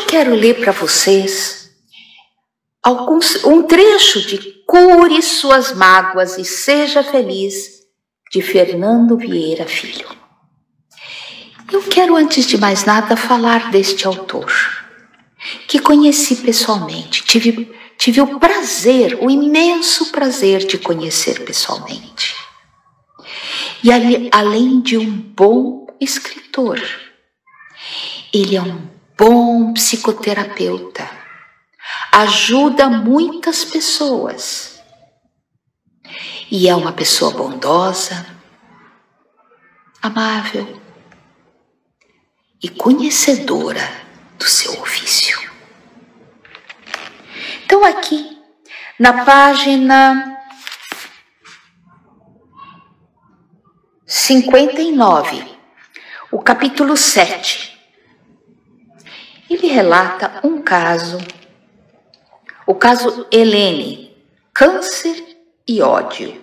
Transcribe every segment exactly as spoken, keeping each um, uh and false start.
quero ler para vocês alguns, um trecho de Cure Suas Mágoas e Seja Feliz, de Fernando Vieira Filho. Eu quero, antes de mais nada, falar deste autor, que conheci pessoalmente, tive, tive o prazer, o imenso prazer de conhecer pessoalmente. E ali, além de um bom escritor, ele é um bom psicoterapeuta, ajuda muitas pessoas e é uma pessoa bondosa, amável e conhecedora do seu ofício. Então aqui, na página cinquenta e nove, o capítulo sete, ele relata um caso, o caso Helene, câncer e ódio.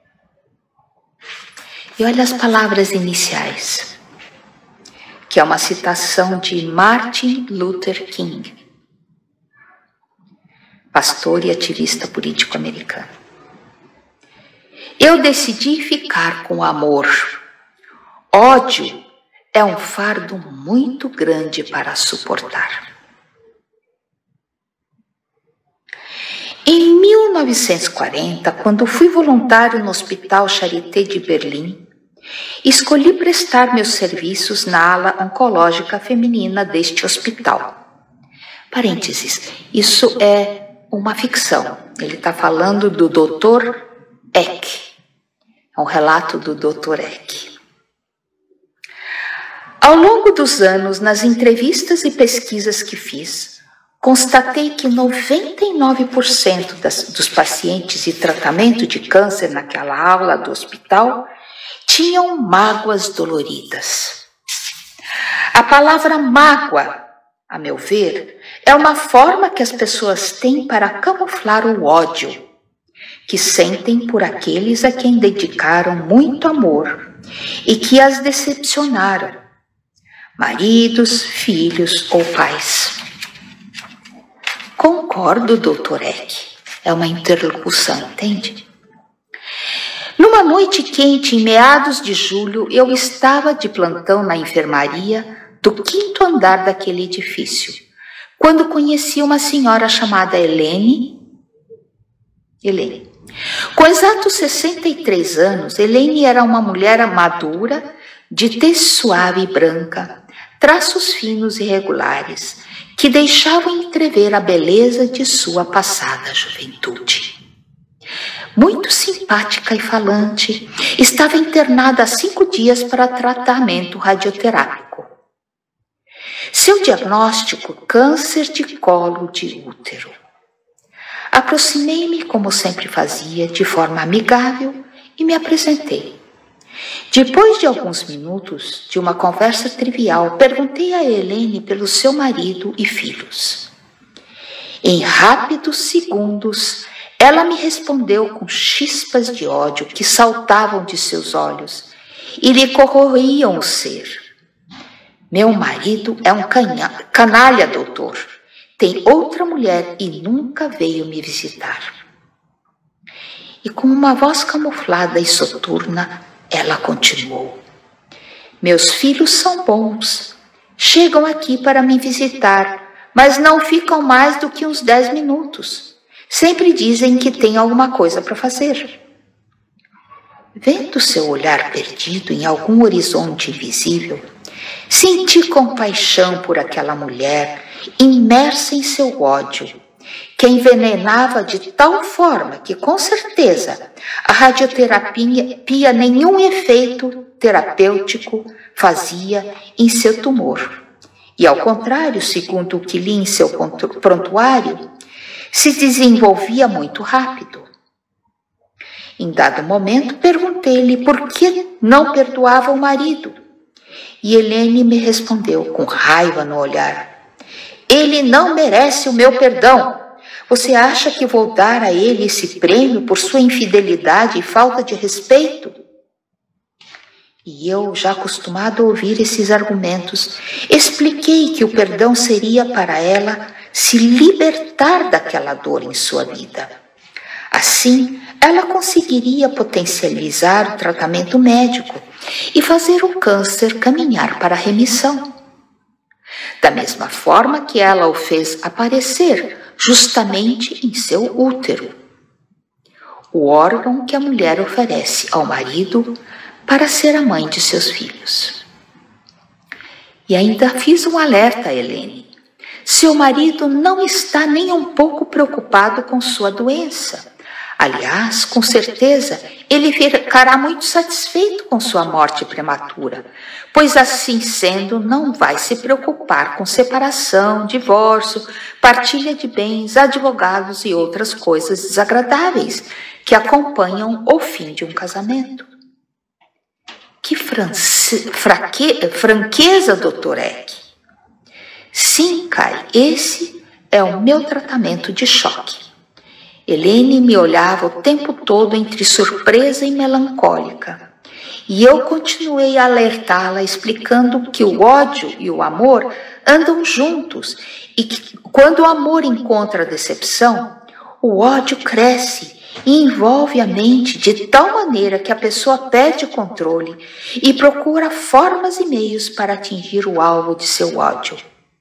E olha as palavras iniciais, que é uma citação de Martin Luther King, pastor e ativista político americano. Eu decidi ficar com amor. Ódio é um fardo muito grande para suportar. Em mil novecentos e quarenta, quando fui voluntário no Hospital Charité de Berlim, escolhi prestar meus serviços na ala oncológica feminina deste hospital. Parênteses, isso é uma ficção. Ele está falando do doutor Eck. É um relato do doutor Eck. Ao longo dos anos, nas entrevistas e pesquisas que fiz, constatei que noventa e nove por cento das, dos pacientes de tratamento de câncer naquela aula do hospital tinham mágoas doloridas. A palavra mágoa, a meu ver, é uma forma que as pessoas têm para camuflar o ódio que sentem por aqueles a quem dedicaram muito amor e que as decepcionaram, maridos, filhos ou pais. Concordo, doutor Eck. É uma interlocução, entende? Numa noite quente, em meados de julho, eu estava de plantão na enfermaria do quinto andar daquele edifício, quando conheci uma senhora chamada Helene. Helene. Com exatos sessenta e três anos, Helene era uma mulher madura, de tez suave e branca, traços finos e regulares, que deixavam entrever a beleza de sua passada juventude. Muito simpática e falante, estava internada há cinco dias para tratamento radioterápico. Seu diagnóstico, câncer de colo de útero. Aproximei-me, como sempre fazia, de forma amigável e me apresentei. Depois de alguns minutos de uma conversa trivial, perguntei a Helene pelo seu marido e filhos. Em rápidos segundos, ela me respondeu com chispas de ódio que saltavam de seus olhos e lhe corroíam o ser. Meu marido é um canha, canalha, doutor. Tem outra mulher e nunca veio me visitar. E com uma voz camuflada e soturna, ela continuou. Meus filhos são bons. Chegam aqui para me visitar, mas não ficam mais do que uns dez minutos. Sempre dizem que tem alguma coisa para fazer. Vendo seu olhar perdido em algum horizonte invisível, senti compaixão por aquela mulher imersa em seu ódio, que envenenava de tal forma que, com certeza, a radioterapia nenhum efeito terapêutico fazia em seu tumor. E, ao contrário, segundo o que li em seu prontuário, se desenvolvia muito rápido. Em dado momento, perguntei-lhe por que não perdoava o marido. E Helene me respondeu com raiva no olhar. Ele não merece o meu perdão. Você acha que vou dar a ele esse prêmio por sua infidelidade e falta de respeito? E eu, já acostumado a ouvir esses argumentos, expliquei que o perdão seria para ela se libertar daquela dor em sua vida. Assim, ela conseguiria potencializar o tratamento médico e fazer o câncer caminhar para a remissão. Da mesma forma que ela o fez aparecer justamente em seu útero, o órgão que a mulher oferece ao marido para ser a mãe de seus filhos. E ainda fiz um alerta a Helene. Seu marido não está nem um pouco preocupado com sua doença. Aliás, com certeza, ele ficará muito satisfeito com sua morte prematura, pois assim sendo, não vai se preocupar com separação, divórcio, partilha de bens, advogados e outras coisas desagradáveis que acompanham o fim de um casamento. Que france... fraque... franqueza, doutor Eck! Sim, Kai, esse é o meu tratamento de choque. Helene me olhava o tempo todo entre surpresa e melancólica, e eu continuei a alertá-la, explicando que o ódio e o amor andam juntos e que, quando o amor encontra decepção, o ódio cresce e envolve a mente de tal maneira que a pessoa perde o controle e procura formas e meios para atingir o alvo de seu ódio.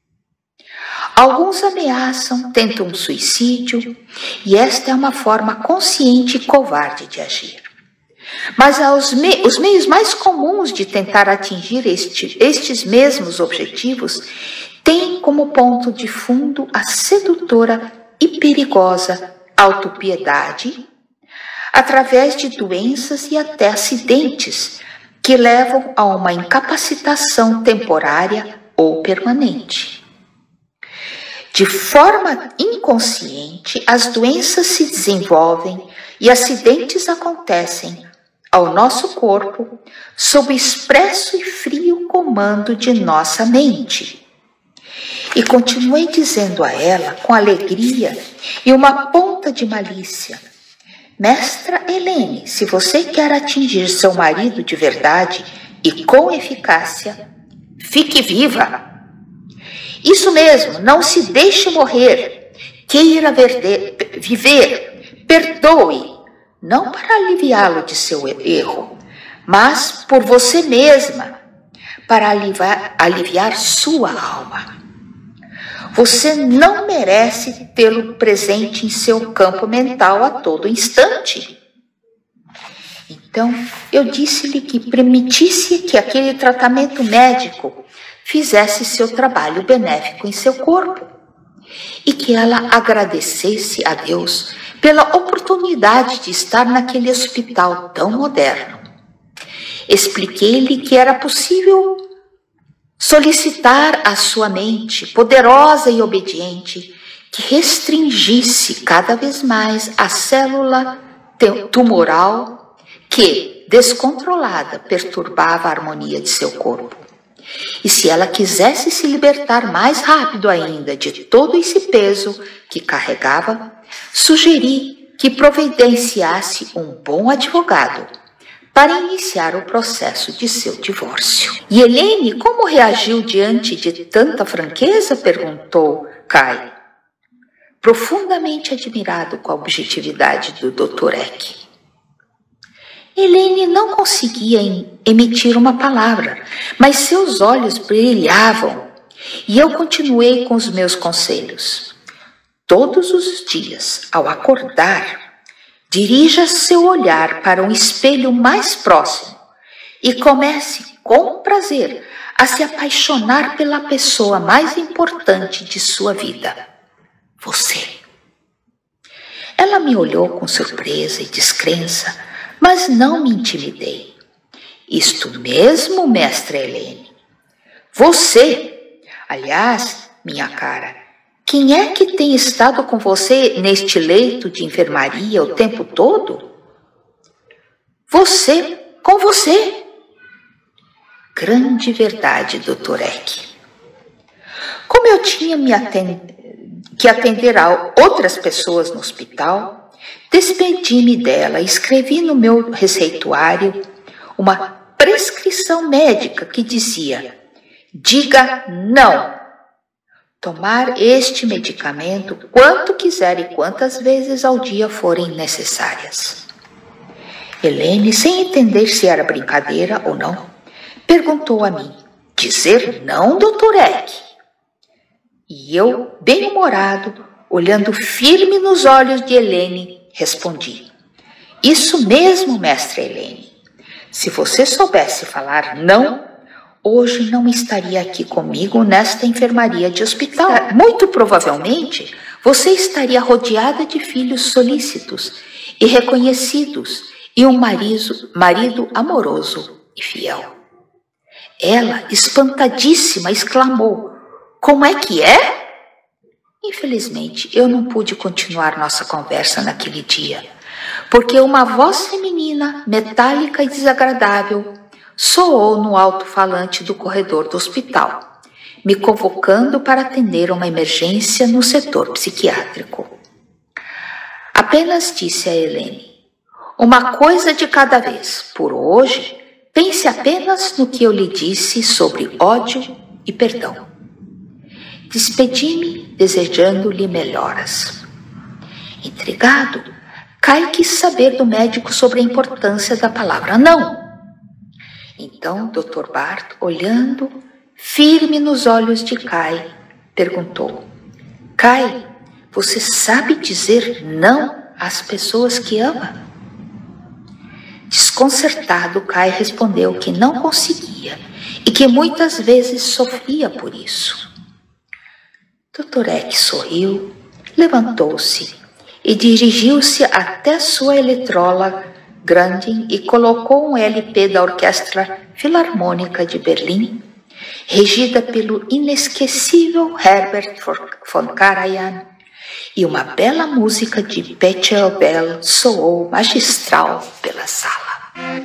Alguns ameaçam, tentam um suicídio, e esta é uma forma consciente e covarde de agir. Mas os, me os meios mais comuns de tentar atingir este, estes mesmos objetivos têm como ponto de fundo a sedutora e perigosa autopiedade, através de doenças e até acidentes que levam a uma incapacitação temporária ou permanente. De forma inconsciente, as doenças se desenvolvem e acidentes acontecem ao nosso corpo sob o expresso e frio comando de nossa mente. E continuei dizendo a ela com alegria e uma ponta de malícia: Mestra Helene, se você quer atingir seu marido de verdade e com eficácia, fique viva. Isso mesmo, não se deixe morrer, queira verde, viver, perdoe, não para aliviá-lo de seu erro, mas por você mesma, para aliviar, aliviar sua alma. Você não merece tê-lo presente em seu campo mental a todo instante. Então, eu disse-lhe que permitisse que aquele tratamento médico fizesse seu trabalho benéfico em seu corpo e que ela agradecesse a Deus pela oportunidade de estar naquele hospital tão moderno. Expliquei-lhe que era possível solicitar à sua mente, poderosa e obediente, que restringisse cada vez mais a célula tumoral que, descontrolada, perturbava a harmonia de seu corpo. E se ela quisesse se libertar mais rápido ainda de todo esse peso que carregava, sugeri que providenciasse um bom advogado para iniciar o processo de seu divórcio. E Helene, como reagiu diante de tanta franqueza? Perguntou Kai, profundamente admirado com a objetividade do doutor Eck. Helene não conseguia emitir uma palavra, mas seus olhos brilhavam, e eu continuei com os meus conselhos. Todos os dias, ao acordar, dirija seu olhar para um espelho mais próximo e comece, com prazer, a se apaixonar pela pessoa mais importante de sua vida, você. Ela me olhou com surpresa e descrença, mas não me intimidei. Isto mesmo, mestra Helene. Você, aliás, minha cara, quem é que tem estado com você neste leito de enfermaria o tempo todo? Você, com você. Grande verdade, doutor Eck. Como eu tinha me atend... que atender a outras pessoas no hospital, despedi-me dela e escrevi no meu receituário uma prescrição médica que dizia: diga não. Tomar este medicamento quanto quiser e quantas vezes ao dia forem necessárias. Helene, sem entender se era brincadeira ou não, perguntou a mim: dizer não, doutor Eck? E eu, bem-humorado, olhando firme nos olhos de Helene, respondi: isso mesmo, mestra Helene. Se você soubesse falar não, hoje não estaria aqui comigo nesta enfermaria de hospital. Muito provavelmente, você estaria rodeada de filhos solícitos e reconhecidos e um marido, marido amoroso e fiel. Ela, espantadíssima, exclamou: como é que é? Infelizmente, eu não pude continuar nossa conversa naquele dia, porque uma voz feminina, metálica e desagradável, soou no alto-falante do corredor do hospital, me convocando para atender uma emergência no setor psiquiátrico. Apenas disse a Helene: uma coisa de cada vez. Por hoje, pense apenas no que eu lhe disse sobre ódio e perdão. Despedi-me, desejando-lhe melhoras. Intrigado, Kai quis saber do médico sobre a importância da palavra não. Então, doutor Bart, olhando firme nos olhos de Kai, perguntou: Kai, você sabe dizer não às pessoas que ama? Desconcertado, Kai respondeu que não conseguia e que muitas vezes sofria por isso. doutor Eck sorriu, levantou-se e dirigiu-se até sua eletrola grande e colocou um L P da Orquestra Filarmônica de Berlim, regida pelo inesquecível Herbert von Karajan, e uma bela música de Pachelbel soou magistral pela sala.